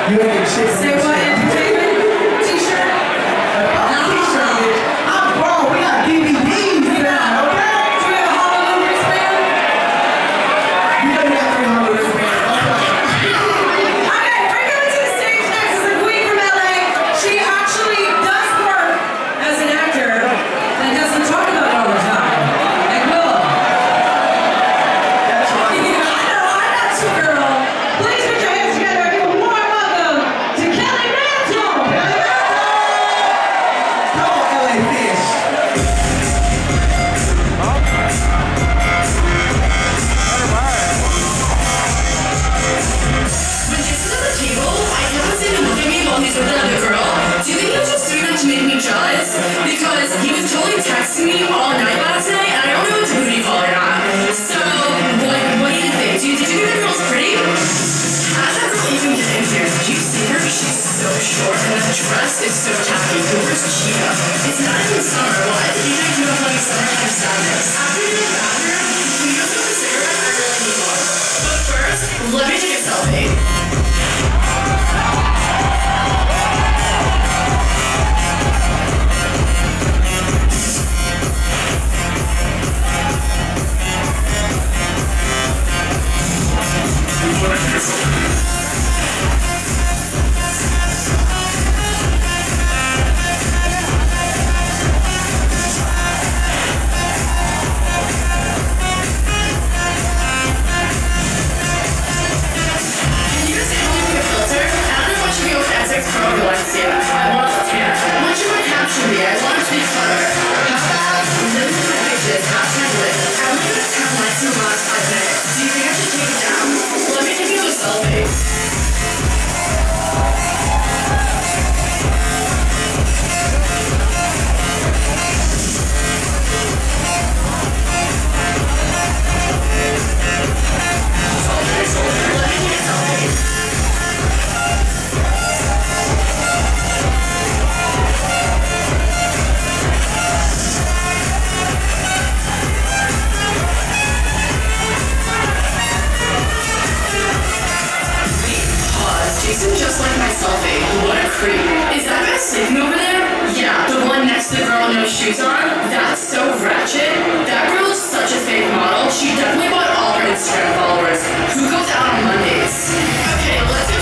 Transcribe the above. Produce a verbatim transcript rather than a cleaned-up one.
You ain't shit. Say what? Entertainment? T-shirt? A t-shirt, bitch. I'm grown. We got D V Ds now, okay? Do we have a Honolulu wristband? You know we got three hundred wristbands. Okay, we're coming to the stage next is the queen from L A. She actually does work as an actor and doesn't talk about it all the time. Like Willow. That's right. Yeah, I know, I'm not too girl. Please put your hands together and give a warm welcome to Kelly Mantle. Come on, L A Fish. When Jason's at the table, I kept on saying to look at me while he's with another girl. Do you think he was just doing that to make me jealous? Because he was totally texting me all night last night, and I don't know if it's a booty call or not. So, what, what do you think? Do you, did you think that girl's pretty? How'd that girl even get in here? Did you see her? She's so short, and that dress is so tacky. Where's Chia? It's not even summer. What? You think you don't like summertime sadness? After you're in the bathroom, can you go smoke a cigarette? I really need one. But first, let me take a selfie. Can you just help me pick a filter? I don't know what should be with Essex Pro Valencia. I want it tan. What should my caption be? I want it to be clever. How about living with my bitches, hashtag lit. I only got ten likes in the last five minutes. Do you think I should take it down? Let me take another selfie. Let me take a selfie. Pause. Jason just liked my selfie. What a creep. Is that guy sleeping over there? Yeah, the one next to the girl with no shoes on? That's so ratchet. That girl is such a fake model. She definitely bought all her Instagram followers. Who goes out on Mondays? Okay, let's go